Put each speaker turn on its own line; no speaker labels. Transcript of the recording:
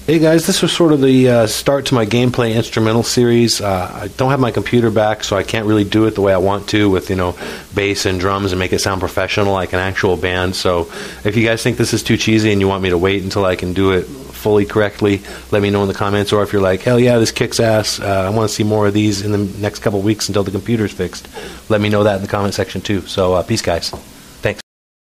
Hey guys, this was sort of the start to my gameplay instrumental series. I don't have my computer back, so I can't really do it the way I want to with, bass and drums and make it sound professional like an actual band. So if you guys think this is too cheesy and you want me to wait until I can do it fully correctly, let me know in the comments. Or if you're like, hell yeah, this kicks ass, I want to see more of these in the next couple weeks until the computer's fixed, let me know that in the comment section too. So peace, guys.